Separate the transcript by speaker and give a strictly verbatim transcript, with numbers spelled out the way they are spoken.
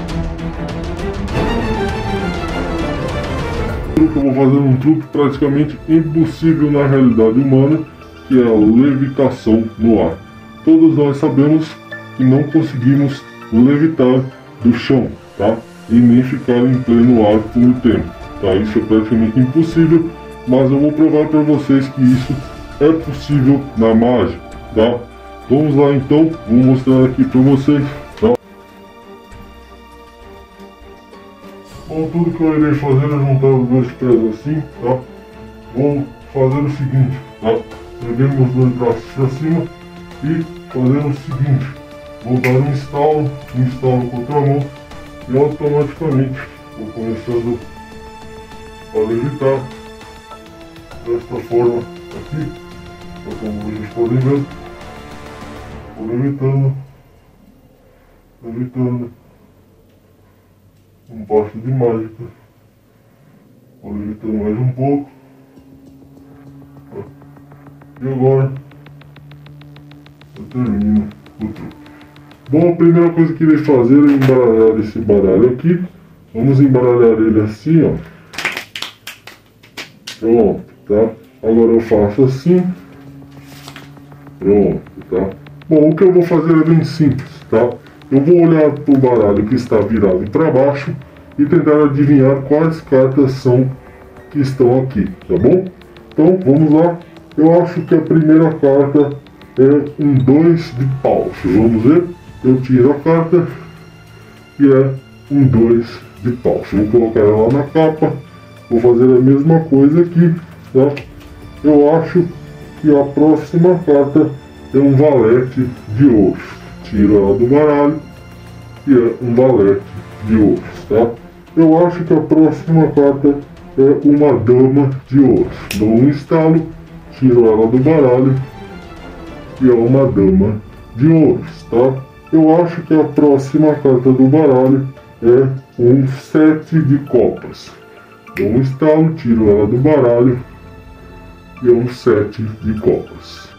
Speaker 1: Eu vou fazer um truque praticamente impossível na realidade humana, que é a levitação no ar. Todos nós sabemos que não conseguimos levitar do chão, tá? E nem ficar em pleno ar por um tempo, tá? Isso é praticamente impossível, mas eu vou provar para vocês que isso é possível na mágica, tá? Vamos lá então, vou mostrar aqui para vocês, tá? Bom, tudo que eu irei fazer é juntar os dois pés assim, tá? Vou fazer o seguinte, tá? Peguei meus dois braços para cima e fazer o seguinte, vou dar um instalo, um instalo com outra mão e automaticamente vou começando a levitar desta forma aqui, tá? Como vocês podem ver, vou levitando, levitando, um passo de mágica, vou levitando mais um pouco, tá? E agora eu termino o truque. Bom, a primeira coisa que irei fazer é embaralhar esse baralho aqui. Vamos embaralhar ele assim, ó. Pronto, tá? Agora eu faço assim. Pronto, tá? Bom, o que eu vou fazer é bem simples, tá? Eu vou olhar para o baralho que está virado para baixo e tentar adivinhar quais cartas são que estão aqui, tá bom? Então, vamos lá. Eu acho que a primeira carta é um dois de paus. Vamos ver? Eu tiro a carta e é um dois de paus. Vou colocar ela na capa. Vou fazer a mesma coisa aqui, tá? Eu acho que a próxima carta é um valete de ouro. Tiro ela do baralho e é um valete de ouro, tá? Eu acho que a próxima carta é uma dama de ouro. Dou um estalo, tiro ela do baralho e é uma dama de ouros, tá? Eu acho que a próxima carta do baralho é um sete de copas. Dou um estalo, tiro ela do baralho e é um sete de copas.